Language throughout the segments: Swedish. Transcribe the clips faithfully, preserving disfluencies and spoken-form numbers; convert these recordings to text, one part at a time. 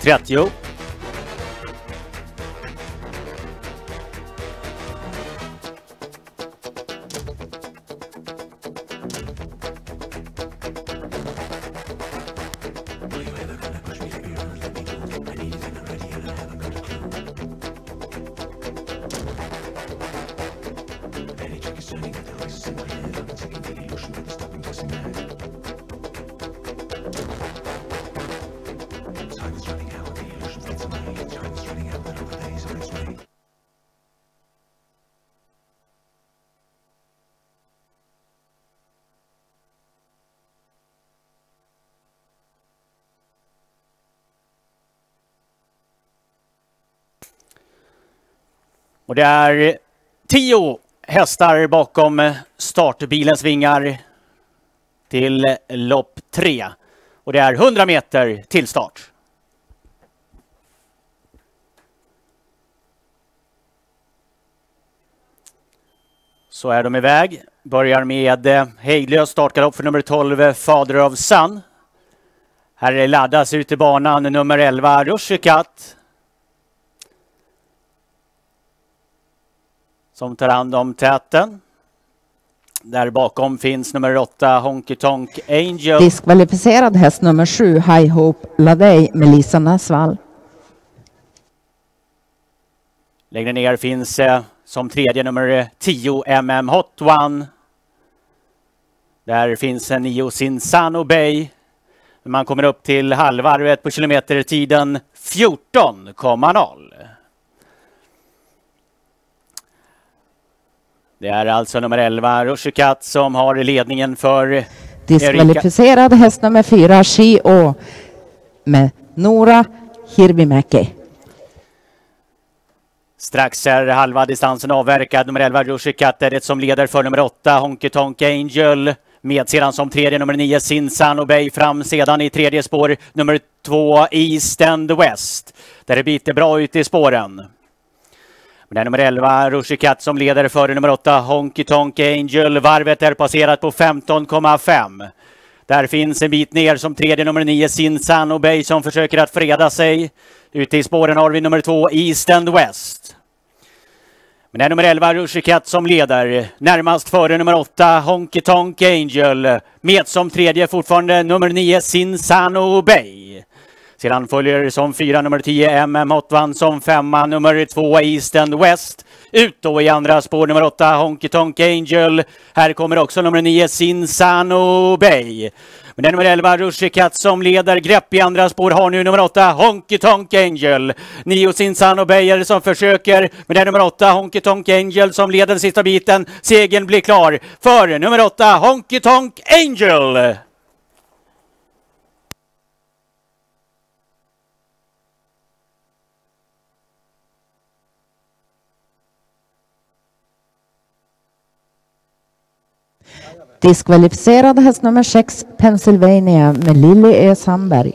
trettio. Och det är tio hästar bakom startbilens vingar till lopp tre. Och det är hundra meter till start. Så är de iväg. Börjar med hejdlös startgalopp för nummer tolv, Father of Sun. Här laddas ut i banan nummer elva, Rushikat. Som tar hand om täten. Där bakom finns nummer åtta, Honky Tonk Angel. Diskvalificerad häst nummer sju, High Hope Ladej, Melissa Nassvall. Längre ner finns eh, som tredje nummer tio, M M Hot One. Där finns en nio, Sinsano Bay. Man kommer upp till halvvarvet på kilometertiden fjorton komma noll. Det är alltså nummer elva, Rushikat, som har ledningen för diskvalificerad Erika. Häst nummer fyra, Shio med Nora Hirvimäki. Strax är halva distansen avverkad. Nummer elva, Rushikat, är det som leder för nummer åtta, Honky Tonk Angel. Med sedan som tredje nummer nio, Sinsano Bay. Fram sedan i tredje spår nummer två, East and West. Där det biter bra ut i spåren. Men det är nummer elva, Rushikat, som leder före nummer åtta, Honky Tonk Angel. Varvet är passerat på femton komma fem. Där finns en bit ner som tredje nummer nio, Sinsano Bay, som försöker att freda sig. Ute i spåren har vi nummer två, East and West. Men det är nummer elva, Rushikat, som leder. Närmast före nummer åtta, Honky Tonk Angel. Med som tredje fortfarande nummer nio, Sinsano Bay. Sedan följer som fyra nummer tio, M M Hot One, som femma nummer två, East and West. Ut då i andra spår nummer åtta, Honky Tonk Angel. Här kommer också nummer nio, Sinsano Bay. Men det är nummer elva, Rushikat, som leder. Grepp i andra spår har nu nummer åtta, Honky Tonk Angel. nio, Sinsano Bay är det som försöker. Men det är nummer åtta, Honky Tonk Angel, som leder den sista biten. Segern blir klar för nummer åtta, Honky Tonk Angel. Diskvalificerad häst nummer sex, Pennsylvania med Lilly E. Sandberg.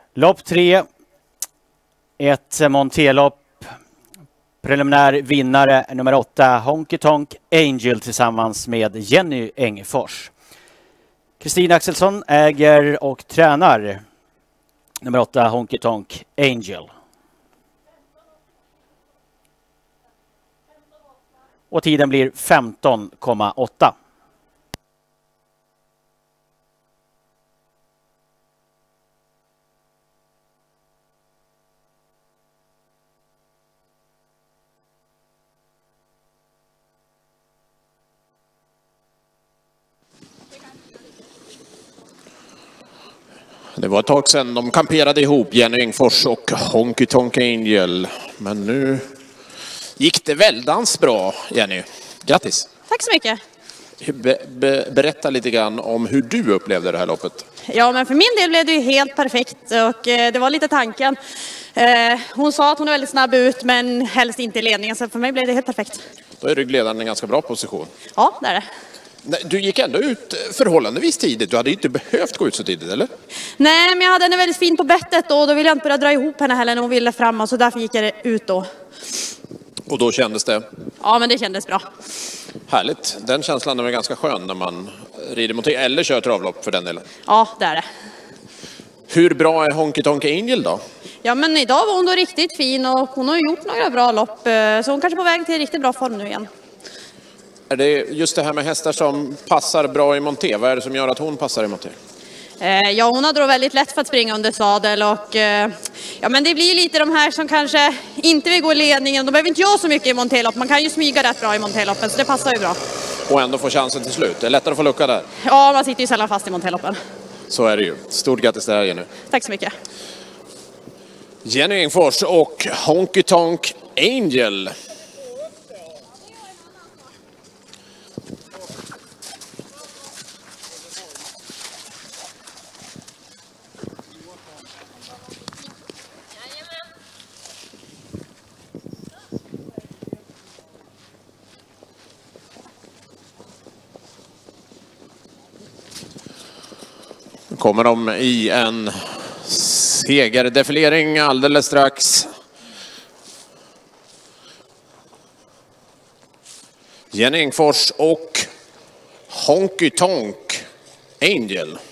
Lopp tre. Ett Montelopp. Preliminär vinnare nummer åtta, Honky Tonk Angel tillsammans med Jenny Engfors. Kristina Axelsson äger och tränar nummer åtta, Honky Tonk Angel. Och tiden blir femton komma åtta. Det var ett tag sedan de kamperade ihop, Jenny Engfors och Honky Tonk Angel. Men nu gick det väldans bra, Jenny. Grattis! Tack så mycket! Be be berätta lite grann om hur du upplevde det här loppet. Ja, men för min del blev det ju helt perfekt och eh, det var lite tanken. Eh, hon sa att hon är väldigt snabb ut men helst inte i ledningen, så för mig blev det helt perfekt. Då är ryggledaren en ganska bra position. Ja, det är det. Du gick ändå ut förhållandevis tidigt. Du hade ju inte behövt gå ut så tidigt, eller? Nej, men jag hade henne väldigt fin på bettet och då ville jag inte börja dra ihop henne heller när hon ville framåt, så därför gick jag ut då. Och då kändes det? Ja, men det kändes bra. Härligt. Den känslan är väl ganska skön när man rider mot eller kör travlopp för den delen. Ja, det är det. Hur bra är Honky Tonk Angel då? Ja, men idag var hon då riktigt fin och hon har gjort några bra lopp, så hon kanske är på väg till riktigt bra form nu igen. Är det just det här med hästar som passar bra i monté? Vad är det som gör att hon passar i monté? Eh, ja, hon hade då väldigt lätt för att springa under sadel och eh, ja, men det blir lite de här som kanske inte vill gå i ledningen. De behöver inte göra så mycket i montélopp. Man kan ju smyga rätt bra i montéloppen, så det passar ju bra. Och ändå få chansen till slut. Det är lättare att få lucka där. Ja, man sitter ju sällan fast i montéloppen. Så är det ju. Stort grattis där, Jenny. Tack så mycket. Jenny Engfors och Honky Tonk Angel. Kommer de i en segerdefilering alldeles strax. Jenny Engfors och Honky Tonk Angel.